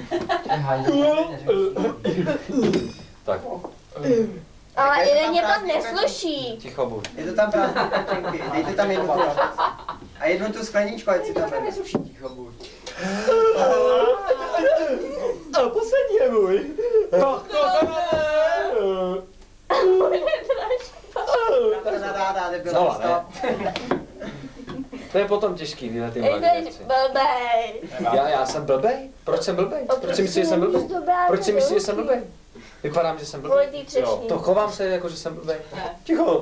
Tak. Ale jeden mě pak nesluší. Ticho buď. Je to tam prázdné pečenky, dejte tam jednu tu. A jednu tu skleničku, ať si tam veme. Ticho buď. A poslední je můj. Tak to Znova, ne? To je potom těžký, tyhle ty malé věci. Blbej. Já jsem blbej? Proč jsem blbej? Proč si myslíš, že jsem blbej? Proč si myslíš, že jsem blbej? Vypadám, že jsem blbej? Jo, to chovám se jako, že jsem blbej. Ticho.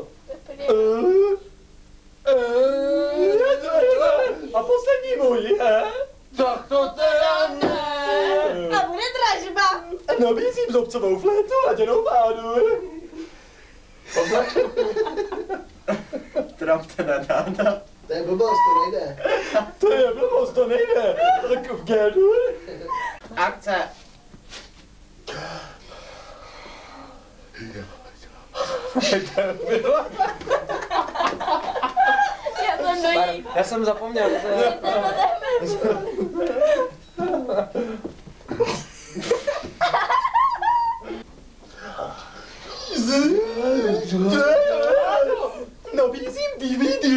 A poslední můj, tak to teda ne. A bude dražba. Nabízím zobcovou flétu laděnou pádu. Trapte na dáda. To je blbost, to nejde. To je blbost, to nejde. Tak v G-dur. Akce. Já to dojím. Já jsem zapomněl. Nabízím DVD.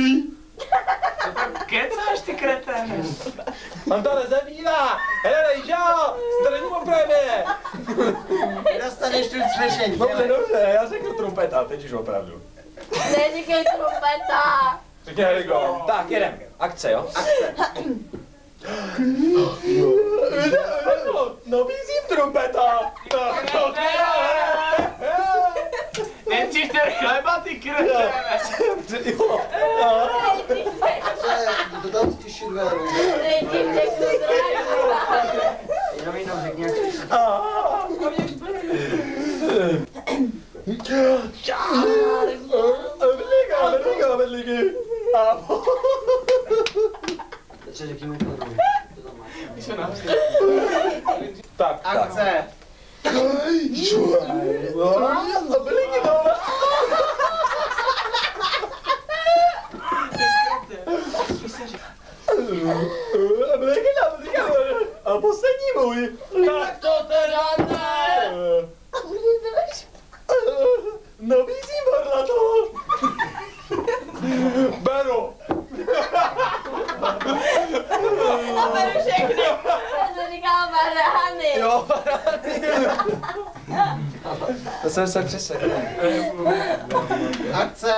Kecáš ty kreténe. On to nezabírá. Hele, jo, straně opravě. Dostaneš tu slyšení. Dobře, já řeknu trumpeta, teď už opravdu. Neříkej trumpeta. Řekni heligo. Tak, jedem. Akce, jo? Nabízím trumpeta. Tak to Nechceš ten chleba, ty kreténe. jo. To tam stišit véru. Nejdřív řeknu dražba. Jenom řekni, jak Vedlíky. Takže řekni mi to druhý. Tak, akce. A poslední můj. Tak to teda ne. A bude dražba. Nabízím varlato. Beru. A beru všechny. Já to říkám barany. Jo, to jsem se přesekl. Akce.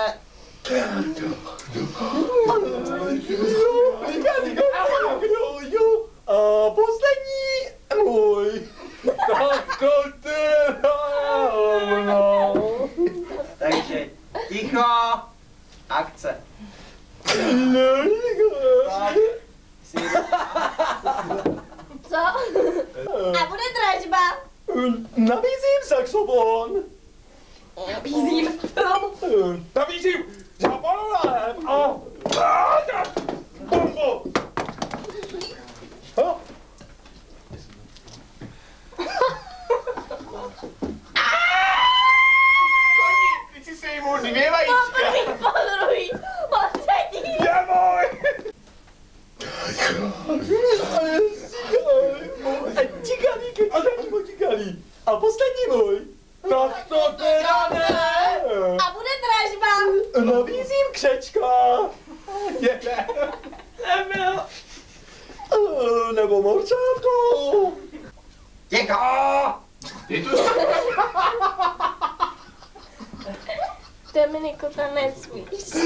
A poslední můj. Tak to teda no. Takže ticho. Akce. Co? A bude dražba. Nabízím saxofon. Nabízím. Nabízím zapalovalem a bombo. Ty si sejmu 2 vajíčka. Podruhý. Poslední. Je můj. Čikaný. A poslední můj. Tak to teda ne. A bude dražba. Nabízím křečka. Jede. Nebyl. Nebo morčátko. Ticho. Dominiku, to nesmíš.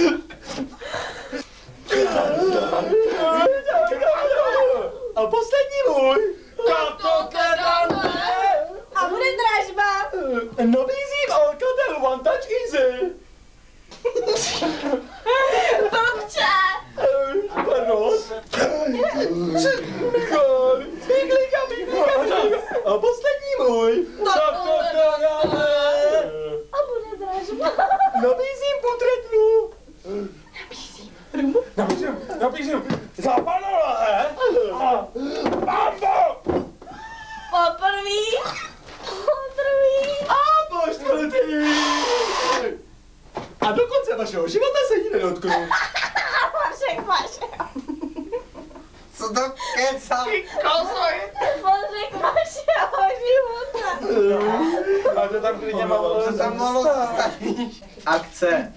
A poslední můj. Tak to teda ne. A bude dražba. Nabízím Alcatel One Touch Easy. Blbče. Pardon. A poslední můj. Tak to teda ne. A bude dražba. Nabízím potretnu. Nabízím. Zapadala, a bambo. Poprvý. A po čtvrtý. A do konce vašeho života se jí nedotknu. Vašek. Co to kecá? Ty kozoj. Vašek. klidně mohl. Co tam malo zastavíš? Akce.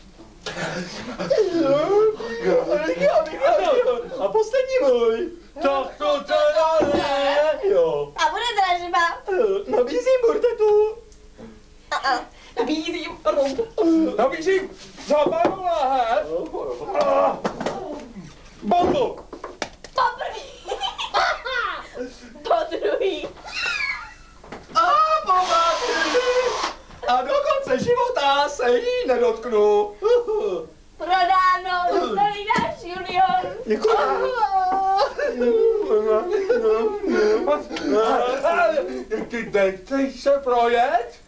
A poslední můj. Tak to teda ne. Jo. A bude dražba. Nabízím burtetu. Nabízím rum. Nabízím zábavnou láhev. Bombu. Poprvý. Podruhý. A pomáky. A do konce života se jí nedotknu. Prodáno. Dostali náš junior. Děkuji. Ty chceš se projet?